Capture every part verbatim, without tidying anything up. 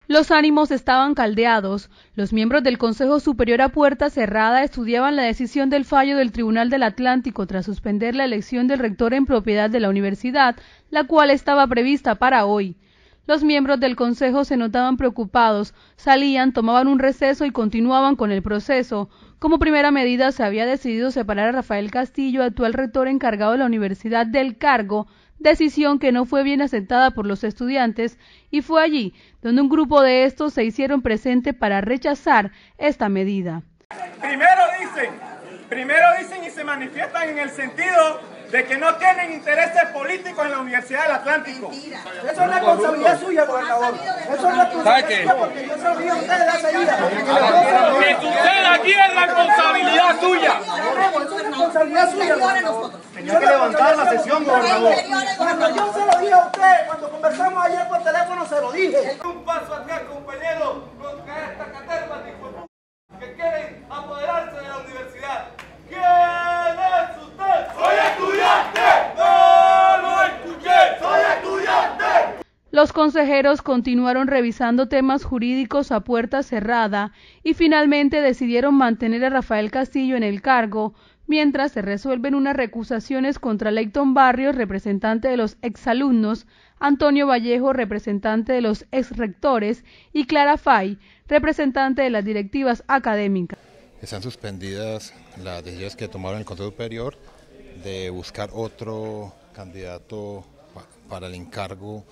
Los ánimos estaban caldeados. Los miembros del Consejo Superior a puerta cerrada estudiaban la decisión del fallo del Tribunal del Atlántico tras suspender la elección del rector en propiedad de la universidad, la cual estaba prevista para hoy. Los miembros del Consejo se notaban preocupados, salían, tomaban un receso y continuaban con el proceso. Como primera medida se había decidido separar a Rafael Castillo, actual rector encargado de la universidad, del cargo, decisión que no fue bien aceptada por los estudiantes, y fue allí donde un grupo de estos se hicieron presente para rechazar esta medida. Primero dicen, primero dicen y se manifiestan en el sentido de que no tienen intereses políticos en la Universidad del Atlántico. Mentira. Eso es responsabilidad suya, gobernador. Eso es responsabilidad suya, porque yo se lo dije a ustedes hace días. Que suceda aquí es responsabilidad suya. Eso es responsabilidad suya, gobernador. Tenía que levantar la sesión, gobernador. Cuando yo se lo dije a usted, cuando conversamos ayer por teléfono, se lo dije. Un paso acá, compañero, contra esta caterva de hijos que quieren apoderarse de la universidad. ¿Quién es usted? ¡Soy estudiante! ¡No lo escuché! ¡Soy estudiante! Los consejeros continuaron revisando temas jurídicos a puerta cerrada y finalmente decidieron mantener a Rafael Castillo en el cargo, mientras se resuelven unas recusaciones contra Leighton Barrios, representante de los exalumnos, Antonio Vallejo, representante de los exrectores, y Clara Fay, representante de las directivas académicas. Están suspendidas las decisiones que tomaron el Consejo Superior de buscar otro candidato pa para el encargo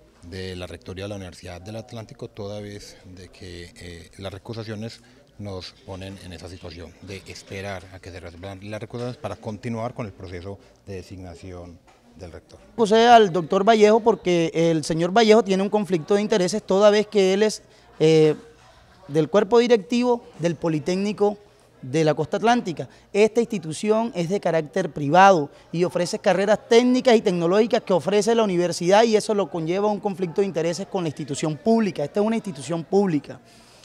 de la rectoría de la Universidad del Atlántico, toda vez de que eh, las recusaciones nos ponen en esa situación de esperar a que se resuelvan las recusaciones para continuar con el proceso de designación del rector. Acusé al doctor Vallejo porque el señor Vallejo tiene un conflicto de intereses toda vez que él es eh, del cuerpo directivo del Politécnico de la Costa Atlántica. Esta institución es de carácter privado y ofrece carreras técnicas y tecnológicas que ofrece la universidad, y eso lo conlleva a un conflicto de intereses con la institución pública. Esta es una institución pública.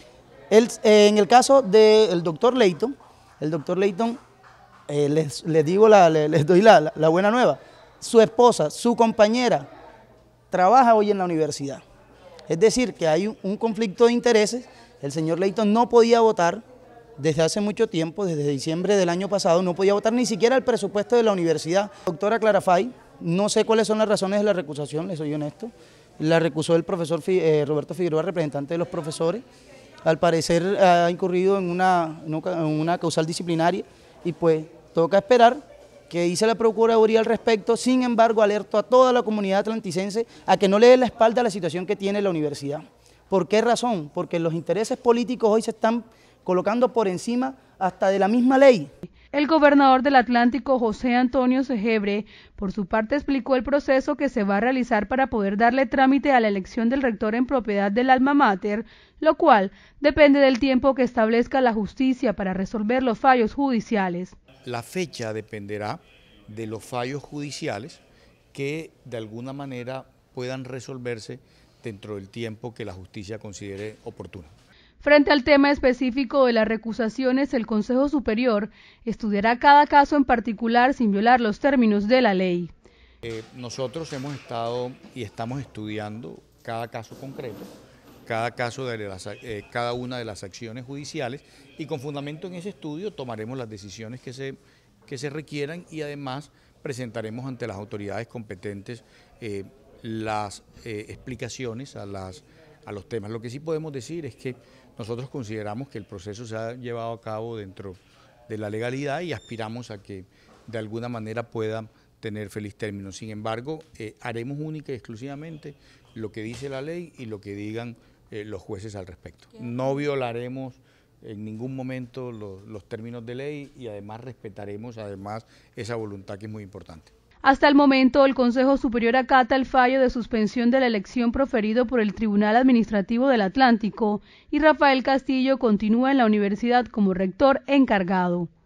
El, eh, en el caso del doctor Leighton, el doctor Leighton, eh, les, les digo, la, les, les doy la, la, la buena nueva, su esposa, su compañera, trabaja hoy en la universidad. Es decir, que hay un, un conflicto de intereses. El señor Leighton no podía votar desde hace mucho tiempo, desde diciembre del año pasado, no podía votar ni siquiera el presupuesto de la universidad. Doctora Clara Fay, no sé cuáles son las razones de la recusación, les soy honesto. La recusó el profesor eh, Roberto Figueroa, representante de los profesores. Al parecer ha incurrido en una, en una causal disciplinaria y pues toca esperar que dice la Procuraduría al respecto. Sin embargo, alerto a toda la comunidad atlanticense a que no le dé la espalda a la situación que tiene la universidad. ¿Por qué razón? Porque los intereses políticos hoy se están colocando por encima hasta de la misma ley. El gobernador del Atlántico, José Antonio Segebre, por su parte explicó el proceso que se va a realizar para poder darle trámite a la elección del rector en propiedad del alma mater, lo cual depende del tiempo que establezca la justicia para resolver los fallos judiciales. La fecha dependerá de los fallos judiciales que de alguna manera puedan resolverse dentro del tiempo que la justicia considere oportuno. Frente al tema específico de las recusaciones, el Consejo Superior estudiará cada caso en particular sin violar los términos de la ley. Eh, nosotros hemos estado y estamos estudiando cada caso concreto, cada caso de las, eh, cada una de las acciones judiciales, y con fundamento en ese estudio tomaremos las decisiones que se, que se requieran, y además presentaremos ante las autoridades competentes eh, las eh, explicaciones a, las, a los temas. Lo que sí podemos decir es que nosotros consideramos que el proceso se ha llevado a cabo dentro de la legalidad y aspiramos a que de alguna manera pueda tener feliz término. Sin embargo, eh, haremos única y exclusivamente lo que dice la ley y lo que digan eh, los jueces al respecto. No violaremos en ningún momento los, los términos de ley, y además respetaremos además esa voluntad que es muy importante. Hasta el momento, el Consejo Superior acata el fallo de suspensión de la elección proferido por el Tribunal Administrativo del Atlántico, y Rafael Castillo continúa en la universidad como rector encargado.